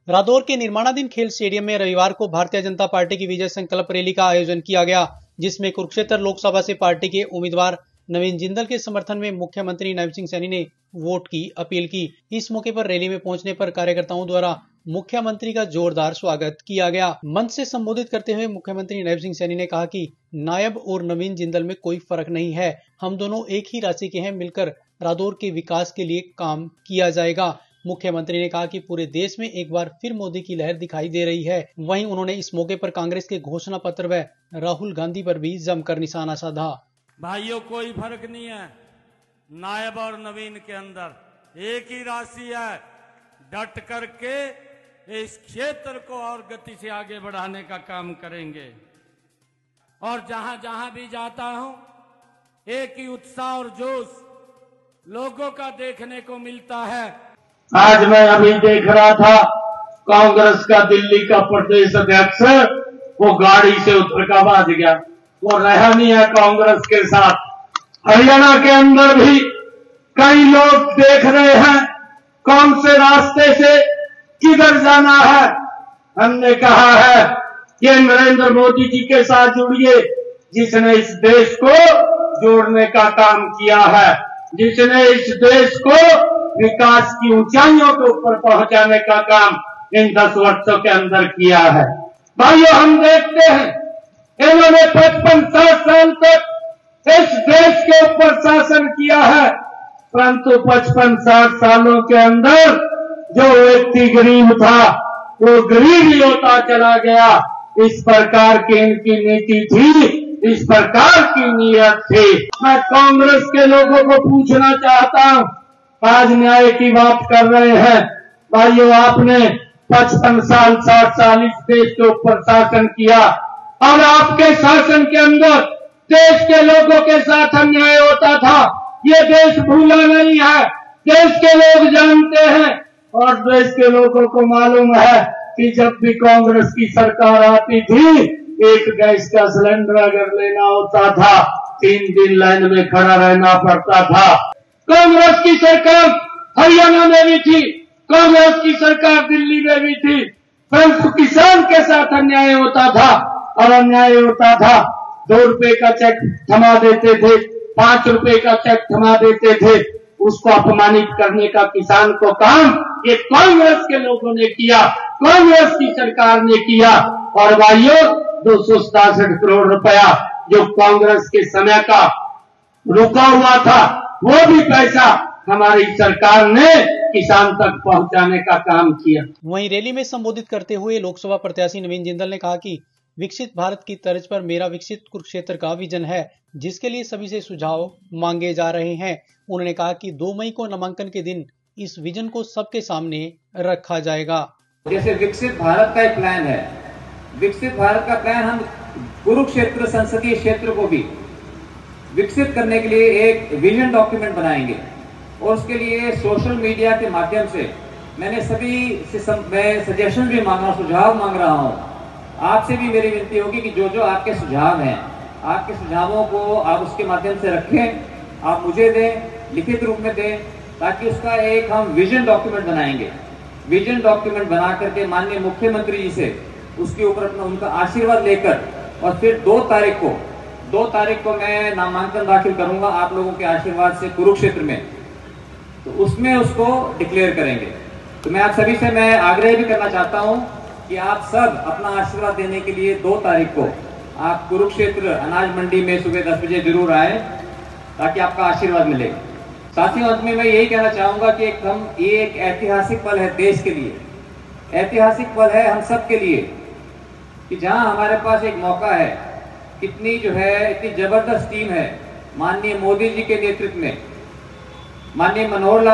रादौर के निर्माणाधीन खेल स्टेडियम में रविवार को भारतीय जनता पार्टी की विजय संकल्प रैली का आयोजन किया गया, जिसमें कुरुक्षेत्र लोकसभा से पार्टी के उम्मीदवार नवीन जिंदल के समर्थन में मुख्यमंत्री नायब सिंह सैनी ने वोट की अपील की। इस मौके पर रैली में पहुंचने पर कार्यकर्ताओं द्वारा मुख्यमंत्री का जोरदार स्वागत किया गया। मंच से संबोधित करते हुए मुख्यमंत्री नायब सिंह सैनी ने कहा कि नायब और नवीन जिंदल में कोई फर्क नहीं है, हम दोनों एक ही राशि के हैं, मिलकर रादौर के विकास के लिए काम किया जाएगा। मुख्यमंत्री ने कहा कि पूरे देश में एक बार फिर मोदी की लहर दिखाई दे रही है। वहीं उन्होंने इस मौके पर कांग्रेस के घोषणा पत्र व राहुल गांधी पर भी जमकर निशाना साधा। भाइयों, कोई फर्क नहीं है, नायब और नवीन के अंदर एक ही राशि है। डट करके इस क्षेत्र को और गति से आगे बढ़ाने का काम करेंगे और जहां जहां भी जाता हूं एक ही उत्साह और जोश लोगों का देखने को मिलता है। आज मैं अभी देख रहा था कांग्रेस का दिल्ली का प्रदेश अध्यक्ष वो गाड़ी से उतर का भाग गया, वो रहा नहीं है कांग्रेस के साथ। हरियाणा के अंदर भी कई लोग देख रहे हैं कौन से रास्ते से किधर जाना है। हमने कहा है कि नरेंद्र मोदी जी के साथ जुड़िए, जिसने इस देश को जोड़ने का काम किया है, जिसने इस देश को विकास की ऊंचाइयों के ऊपर पहुंचाने का काम इन 10 वर्षों के अंदर किया है। भाइयों, हम देखते हैं इन्होंने 55-60 साल तक इस देश के ऊपर शासन किया है, परंतु 55-60 सालों के अंदर जो व्यक्ति गरीब था वो गरीब ही होता चला गया। इस प्रकार की इनकी नीति थी, इस प्रकार की नीयत थी। मैं कांग्रेस के लोगों को पूछना चाहता हूं, आज न्याय की बात कर रहे हैं। भाइयों, आपने 55 साल 60 साल इस देश के ऊपर शासन किया और आपके शासन के अंदर देश के लोगों के साथ अन्याय होता था। ये देश भूला नहीं है, देश के लोग जानते हैं और देश के लोगों को मालूम है कि जब भी कांग्रेस की सरकार आती थी, एक गैस का सिलेंडर अगर लेना होता था 3 दिन लाइन में खड़ा रहना पड़ता था। कांग्रेस की सरकार हरियाणा में भी थी, कांग्रेस की सरकार दिल्ली में भी थी, परंतु किसान के साथ अन्याय होता था और अन्याय होता था। 2 रुपए का चेक थमा देते थे, 5 रुपए का चेक थमा देते थे। उसको अपमानित करने का किसान को काम ये कांग्रेस के लोगों ने किया, कांग्रेस की सरकार ने किया। और भाइयों, 267 करोड़ रुपया जो कांग्रेस के समय का रुका हुआ था, वो भी पैसा हमारी सरकार ने किसान तक पहुंचाने का काम किया। वहीं रैली में संबोधित करते हुए लोकसभा प्रत्याशी नवीन जिंदल ने कहा कि विकसित भारत की तर्ज पर मेरा विकसित कुरुक्षेत्र का विजन है, जिसके लिए सभी से सुझाव मांगे जा रहे हैं। उन्होंने कहा कि 2 मई को नामांकन के दिन इस विजन को सबके सामने रखा जाएगा। जैसे विकसित भारत का एक प्लान है, विकसित भारत का प्लान हम कुरुक्षेत्र संसदीय क्षेत्र को भी विकसित करने के लिए एक विजन डॉक्यूमेंट बनाएंगे और उसके लिए सोशल मीडिया के माध्यम से मैंने सभी से मैं सजेशन भी मांगा, सुझाव मांग रहा हूं। आपसे भी मेरी विनती होगी कि जो जो आपके सुझाव हैं, आपके सुझावों को आप उसके माध्यम से रखें, आप मुझे दें, लिखित रूप में दें, ताकि उसका एक हम विजन डॉक्यूमेंट बनाएंगे। विजन डॉक्यूमेंट बना करके माननीय मुख्यमंत्री जी से उसके ऊपर अपना उनका आशीर्वाद लेकर और फिर 2 तारीख को मैं नामांकन दाखिल करूंगा आप लोगों के आशीर्वाद से कुरुक्षेत्र में, तो उसमें उसको डिक्लेयर करेंगे। तो मैं आप सभी से मैं आग्रह भी करना चाहता हूं कि आप सब अपना आशीर्वाद देने के लिए 2 तारीख को आप कुरुक्षेत्र अनाज मंडी में सुबह 10 बजे जरूर आए, ताकि आपका आशीर्वाद मिले। साथियों, अंत में मैं यही कहना चाहूंगा कि ये एक ऐतिहासिक पल है देश के लिए, ऐतिहासिक पल है हम सब के लिए, कि जहां हमारे पास एक मौका है, कितनी जो है इतनी जबरदस्त टीम है माननीय मोदी जी के नेतृत्व में, माननीय मनोहर लाल